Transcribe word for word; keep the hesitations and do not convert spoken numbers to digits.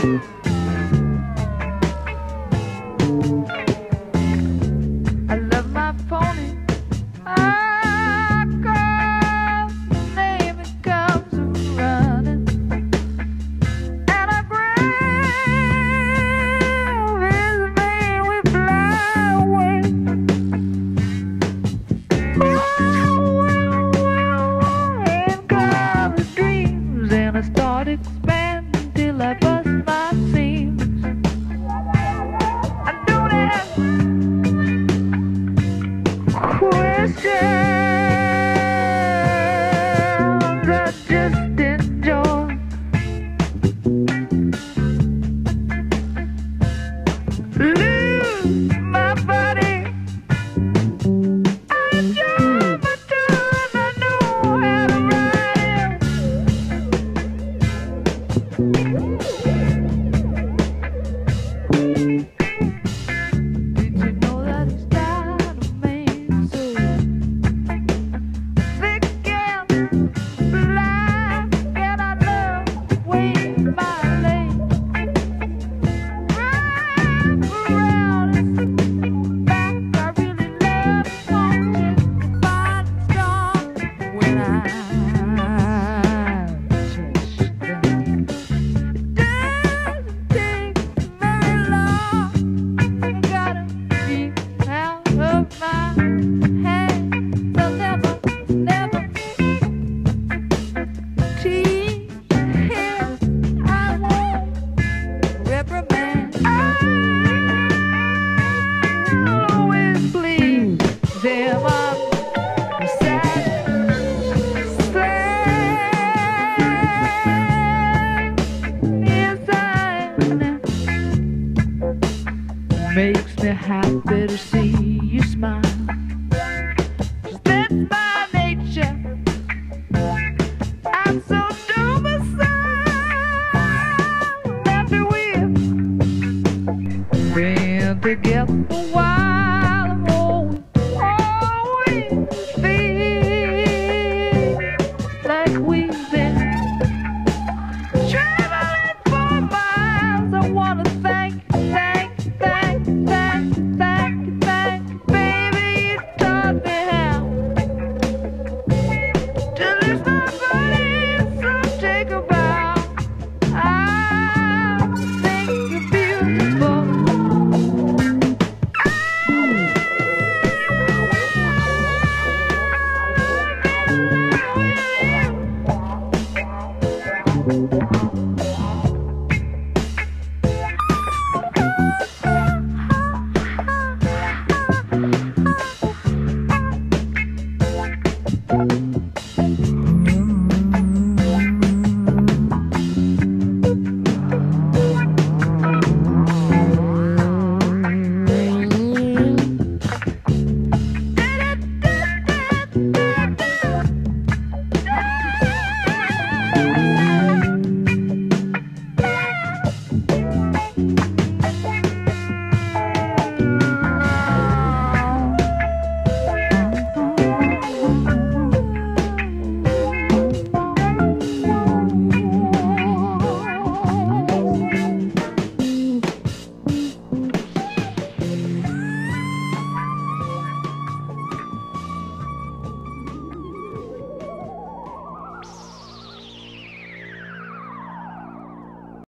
I love my pony. I call the name, it comes running, and I grab his mane, we fly away. And come the dreams, and I start expanding till I bust my seams. I don't ask questions, I just enjoy. Lose my body, I drive my tune, I know how to ride it. Did you know that it's not a man so thick and blind? And I love the way my legs wrap around and back. I really love watching the body strong when I touch them. It doesn't take very long. You gotta keep out of my head. They'll never, never tease him. I won't reprimand. I'll always please them. I'm satisfied. Yes, I am. Makes me happy to see